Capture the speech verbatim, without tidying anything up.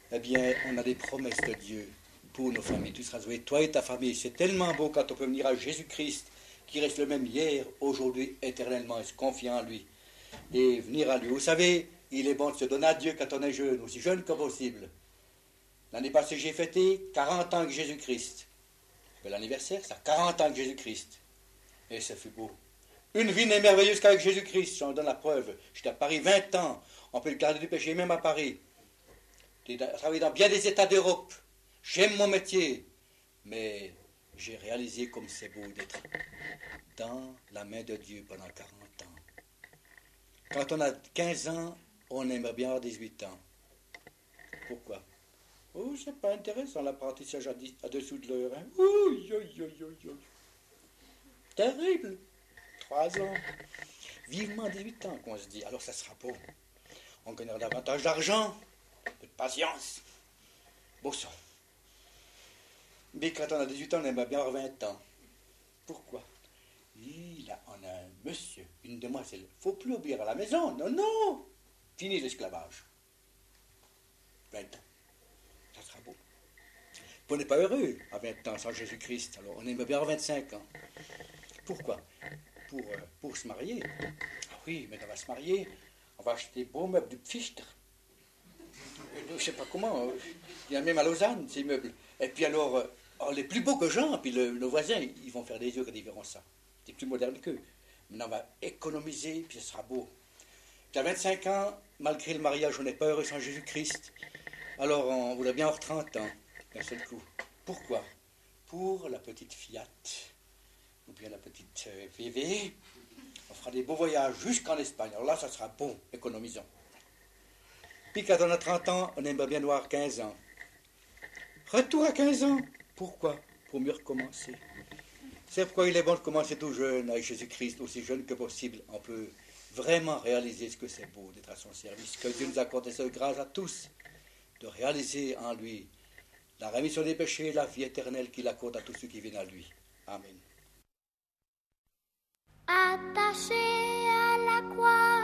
eh bien, on a des promesses de Dieu pour nos familles. Tu seras sauvé, toi et ta famille. C'est tellement beau quand on peut venir à Jésus-Christ, qui reste le même hier, aujourd'hui, éternellement, et se confier en lui. Et venir à lui. Vous savez, il est bon de se donner à Dieu quand on est jeune, aussi jeune que possible. L'année passée, j'ai fêté quarante ans avec Jésus-Christ. L'anniversaire, ça quarante ans avec Jésus-Christ. Et ça fut beau. Une vie n'est merveilleuse qu'avec Jésus-Christ, j'en donne la preuve. J'étais à Paris vingt ans, on peut le garder du péché, même à Paris. J'ai travaillé dans bien des États d'Europe. J'aime mon métier, mais j'ai réalisé comme c'est beau d'être dans la main de Dieu pendant quarante ans. Quand on a quinze ans, on aimerait bien avoir dix-huit ans. Pourquoi? Oh, c'est pas intéressant l'apprentissage à, à dessous de l'heure. Hein? Oui, oui, oui, oui, oui. Terrible. Trois ans. Vivement dix-huit ans, qu'on se dit. Alors ça sera beau. On gagnera davantage d'argent, de patience. Beau sang. Mais quand on a dix-huit ans, on aimerait bien avoir vingt ans. Pourquoi? Il a, on a un monsieur, une demoiselle. Il ne faut plus obéir à la maison. Non, non. Fini l'esclavage. vingt ans. Ça sera beau. On n'est pas heureux à vingt ans sans Jésus-Christ. Alors on aimerait bien avoir vingt-cinq ans. Pourquoi? Pour, euh, pour se marier. Ah oui, mais on va se marier. On va acheter des beaux meubles de Pfister. Je ne sais pas comment. Euh, il y a même à Lausanne, ces meubles. Et puis alors, euh, oh, les plus beaux que Jean, puis le, nos voisins, ils vont faire des yeux quand ils verront ça. C'est plus moderne qu'eux. Maintenant, on va économiser, puis ce sera beau. Puis à vingt-cinq ans, malgré le mariage, on n'est pas heureux sans Jésus-Christ. Alors, on voudrait bien avoir trente ans, d'un seul coup. Pourquoi? Pour la petite Fiat, ou bien la petite euh, V V. On fera des beaux voyages jusqu'en Espagne. Alors là, ça sera beau, économisons. Puis quand on a trente ans, on aimerait bien avoir quinze ans. Retour à quinze ans. Pourquoi? Pour mieux recommencer. C'est pourquoi il est bon de commencer tout jeune, avec Jésus-Christ, aussi jeune que possible. On peut vraiment réaliser ce que c'est beau d'être à son service. Que Dieu nous accorde cette grâce à tous, de réaliser en lui la rémission des péchés et la vie éternelle qu'il accorde à tous ceux qui viennent à lui. Amen. Attaché à la croix.